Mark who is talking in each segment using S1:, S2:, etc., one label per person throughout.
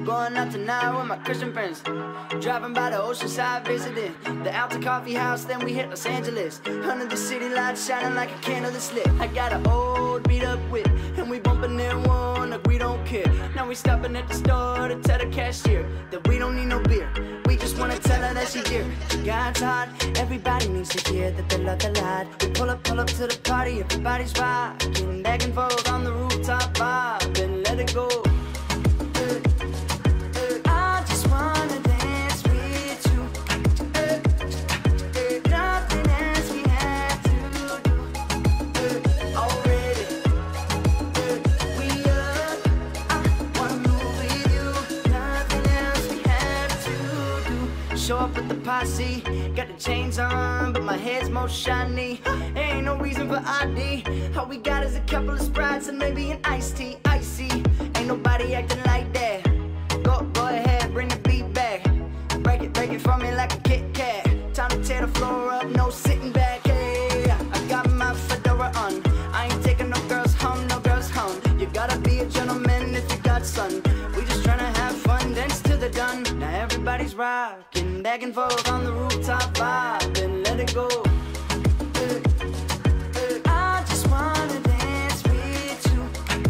S1: Going out tonight with my Christian friends. Driving by the oceanside, visiting the Alta Coffee House, then we hit Los Angeles. Under the city lights shining like a candle that's lit. I got an old beat up whip, and we bumping in one like we don't care. Now we stopping at the store to tell the cashier that we don't need no beer. We just wanna tell her that she dear. God's hot, everybody needs to hear that they love the light. We pull up to the party, everybody's rocking, back and forth on the rooftop bar, then let it go. I just wanna dance with you. Nothing else we have to do. Already, we up. I wanna move with you. Nothing else we have to do. Show up with the posse, got the chains on, but my head's more shiny. Ain't no reason for ID. All we got is a couple of Sprites and maybe an iced tea. Icy, ain't nobody acting like that. Go ahead, bring the beat back. Break it for me like a Kit Kat. Time to tear the floor up, no sitting back. Hey, I got my fedora on. I ain't taking no girls home, no girls home. You gotta be a gentleman if you got son. We just tryna have fun, dance to the done. Now everybody's rocking, back and forth on the rooftop vibe, and let it go. I just wanna dance with you.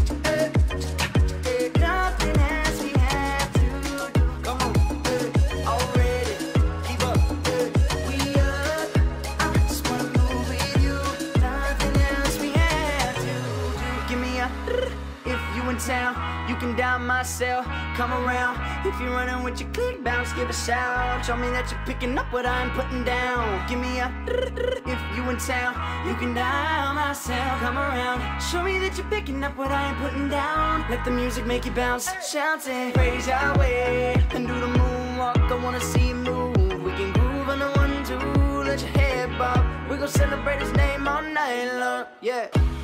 S1: Nothing else we have to do. Come on, already, keep up. We up. I just wanna move with you. Nothing else we have to do. Give me a if you in town, you can dial my cell. Come around. If you're running with your click bounce, give a shout. Show me that you're picking up what I'm putting down. Give me a if you in town, you can dial my cell. Come around. Show me that you're picking up what I'm putting down. Let the music make you bounce. Shout it, praise Yahweh, and do the moonwalk. I wanna see you move. We can groove on the 1, 2. Let your head bob. We gon' celebrate His name all night long. Yeah.